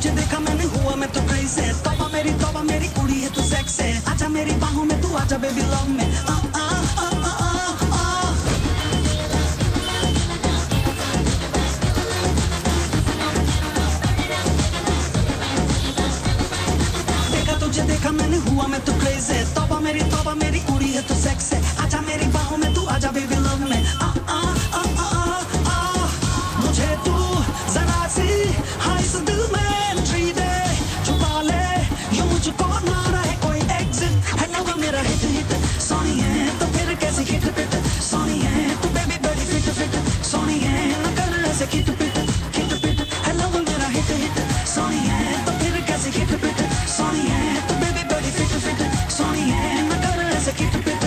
तुझे देखा मैंने हुआ मैं तो क्रेज़ है, तौबा मेरी कुड़ी है तू सेक्स है, आजा मेरी बाहों में तू आजा बेबी लव में देखा तुझे देखा मैंने हुआ मैं तो क्रेज़ है, तौबा मेरी कुड़ी है तू सेक्स है, आजा मेरी बाहों में तू आजा बेबी लव में मुझे तू जरा सी हाय इस दिल में एंट्री दे, छुपा ले यूं मुझको ना रहे कोई एग्जिट, है लव मेरा हिट सोनी है तो फिर कैसे हिट पिट, सोनी है तू बेबी बड़ी फिट सोनी है ना कर ऐसे हिट पिट है लव मेरा हिट सोनी है तो फिर कैसे हिट पिट, सोनी है तू बेबी बड़ी फिट सोनी है ना कर ऐसे हिट पिट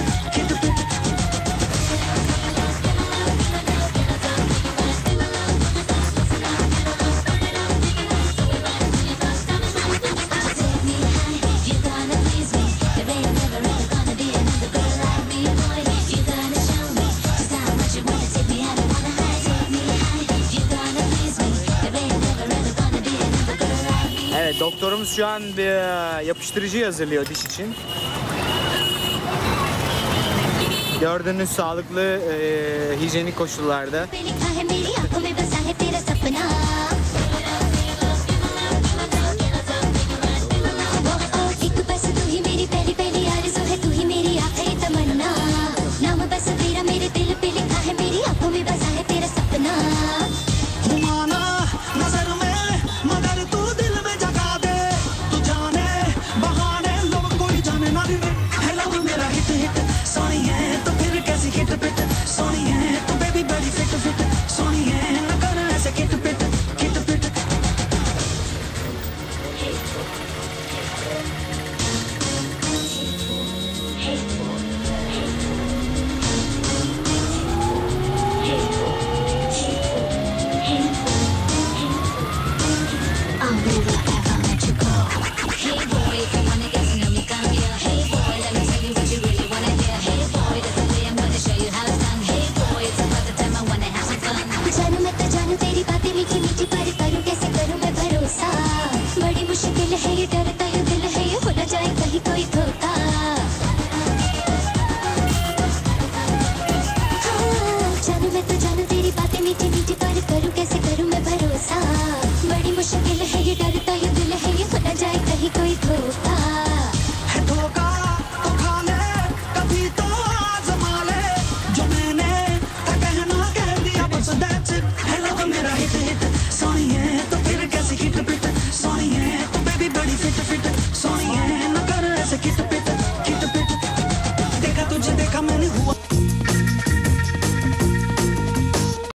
Evet, doktorumuz şu an bir yapıştırıcı hazırlıyor diş için. Gördüğünüz sağlıklı, hijyenik koşullarda. देखा तुझे देखा मैंने हुआ